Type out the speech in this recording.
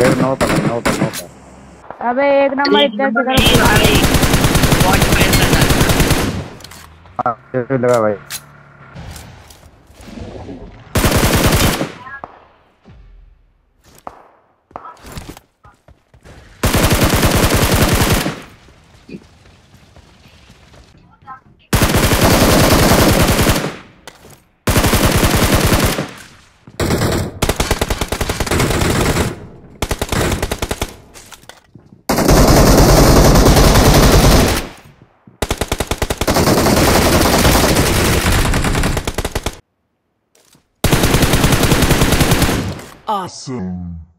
फिर नो पर नो पर नो पर। अबे एक नंबर इधर की तरफ भाई बॉट पैसा था। हाँ लगा भाई। Awesome.